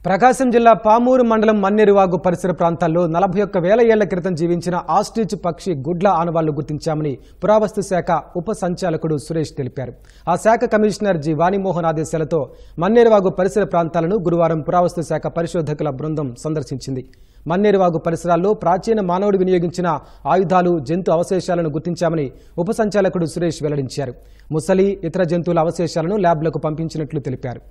ప్రకాశం జిల్లా పామూరు మండలం మన్నేరువాగు పరిసర ప్రాంతాల్లో 41,000 ఏళ్ల క్రితం జీవించిన ఆస్ట్రిచ్ పక్షి గుడ్ల ఆనవాళ్లు గుర్తించామని పురావస్తు శాఖ ఉప సంచాలకుడు సురేష్ తెలిపారు. ఆ శాఖ కమిషనర్ జి వాణిమోహన్ ఆదేశాలతో మన్నేరువాగు పరిసర ప్రాంతాలను గురువారం పురావస్తు శాఖ పరిశోధకుల బృందం సందర్శించింది. మన్నేరువాగు పరిసరాల్లో ప్రాచీన మానవుడు వినియోగించిన ఆయుధాలు, జంతు అవశేషాలను గుర్తించామని ఉప సంచాలకుడు సురేష్ వెల్లడించారు. ముసలి, ఇతర జంతువుల అవశేషాలను ల్యాబ్లకు పంపించినట్లు తెలిపారు.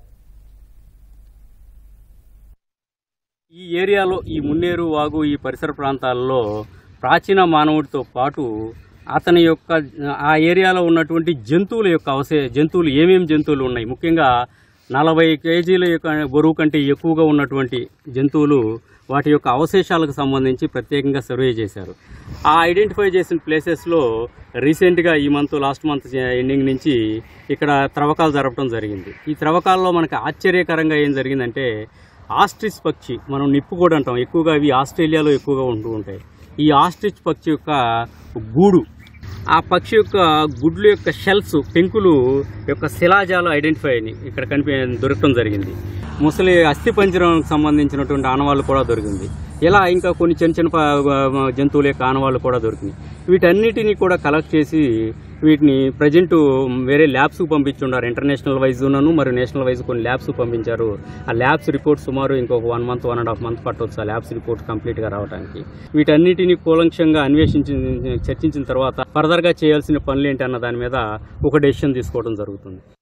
ఈ ఏరియాలో ఈ మున్నేరు వాగు ఈ పరిసర ప్రాంతాల్లో ప్రాచీన మానవుడితో పాటు అతని యొక్క ఆ ఏరియాలో ఉన్నటువంటి జంతువుల యొక్క జంతువులు ఏమేమి జంతువులు ఉన్నాయి, ముఖ్యంగా 40 కేజీల యొక్క బరువు కంటే ఎక్కువగా ఉన్నటువంటి జంతువులు, వాటి యొక్క అవశేషాలకు సంబంధించి ప్రత్యేకంగా సర్వే చేశారు. ఆ ఐడెంటిఫై చేసిన ప్లేసెస్లో రీసెంట్గా ఈ లాస్ట్ మంత్ ఎండింగ్ నుంచి ఇక్కడ త్రవ్వకాలు జరపడం జరిగింది. ఈ త్రవ్వకాల్లో మనకు ఆశ్చర్యకరంగా ఏం జరిగిందంటే, ఆస్ట్రిచ్ పక్షి, మనం నిప్పు కూడా అంటాం, ఎక్కువగా ఇవి ఆస్ట్రేలియాలో ఎక్కువగా ఉంటూ ఉంటాయి. ఈ ఆస్ట్రిచ్ పక్షి యొక్క గూడు, ఆ పక్షి యొక్క గుడ్లు యొక్క షెల్స్, పెంకులు యొక్క శిలాజాలు ఐడెంటిఫై అయినాయి, ఇక్కడ దొరకడం జరిగింది. ముసలి అస్థిపంజరంకి సంబంధించినటువంటి ఆనవాళ్ళు కూడా దొరికింది. ఇలా ఇంకా కొన్ని చిన్న చిన్న జంతువుల యొక్క ఆనవాళ్ళు కూడా దొరికినాయి. వీటన్నిటినీ కూడా కలెక్ట్ చేసి వీటిని ప్రజెంట్ వేరే ల్యాబ్స్కు పంపించున్నారు. ఇంటర్నేషనల్ వైజ్ను మరియు నేషనల్ వైజ్ కొన్ని ల్యాబ్స్కు పంపించారు. ఆ ల్యాబ్స్ రిపోర్ట్ సుమారు ఇంకొక 1 మంత్ 1.5 మంత్ పట్టవచ్చు ఆ ల్యాబ్స్ రిపోర్ట్ కంప్లీట్గా రావడానికి. వీటన్నిటిని కూలంకషంగా చర్చించిన తర్వాత ఫర్దర్గా చేయాల్సిన పనులు ఏంటి అన్న దాని మీద ఒక డెసిషన్ తీసుకోవడం జరుగుతుంది.